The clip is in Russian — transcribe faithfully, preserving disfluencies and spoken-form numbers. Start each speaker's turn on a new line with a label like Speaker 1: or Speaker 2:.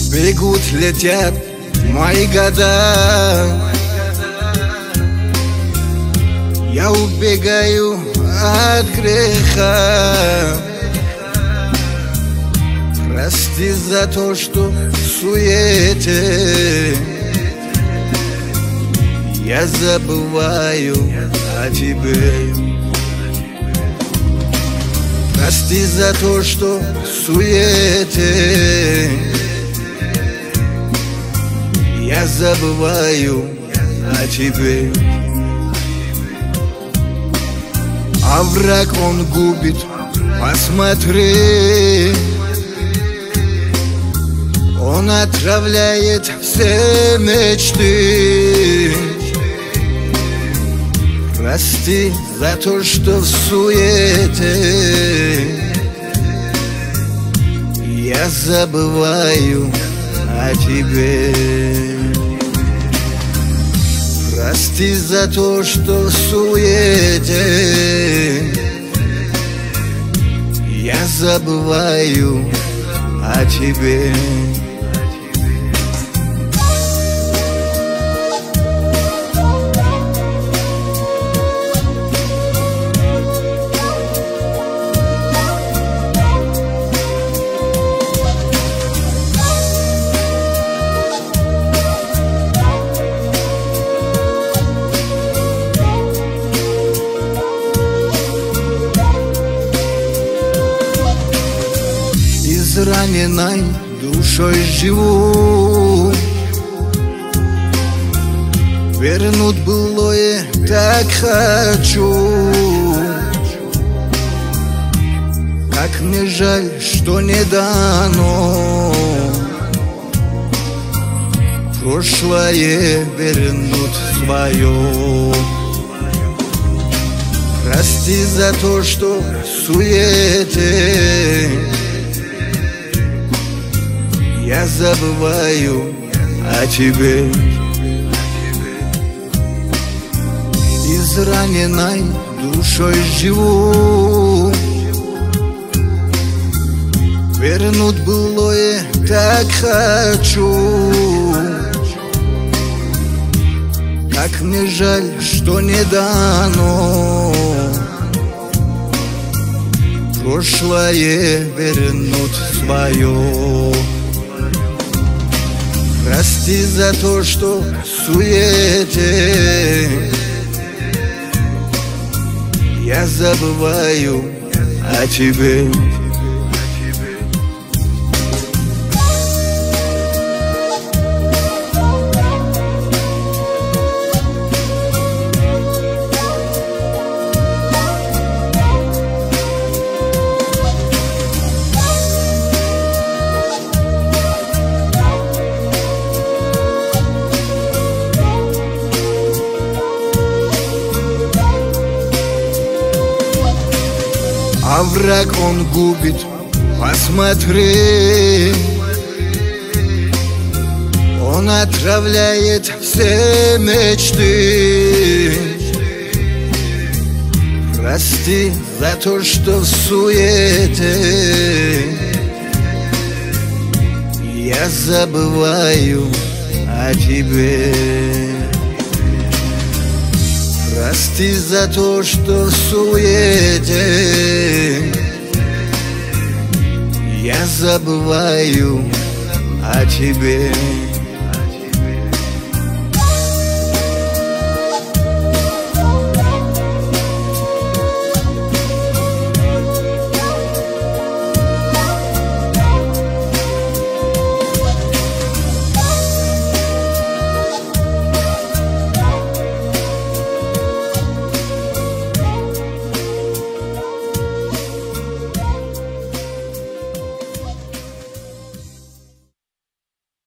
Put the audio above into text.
Speaker 1: Бегут, летят мои года, я убегаю от греха. Прости за то, что в суете я забываю о тебе. Прости за то, что в суете я забываю о тебе. А враг он губит, посмотри, он отравляет все мечты. Прости за то, что в суете я забываю о тебе. Прости за то, что в суете я забываю о тебе. Раненой душой живу, вернуть былое так хочу. Как мне жаль, что не дано прошлое вернуть свое. Прости за то, что в суете я забываю о тебе. Израненной душой живу, вернуть былое так хочу. Как мне жаль, что не дано прошлое вернуть свое. Прости за то, что в суете я забываю о тебе. А враг он губит, посмотри, он отравляет все мечты. Прости за то, что в суете я забываю о тебе. Прости за то, что в суете я забываю о тебе.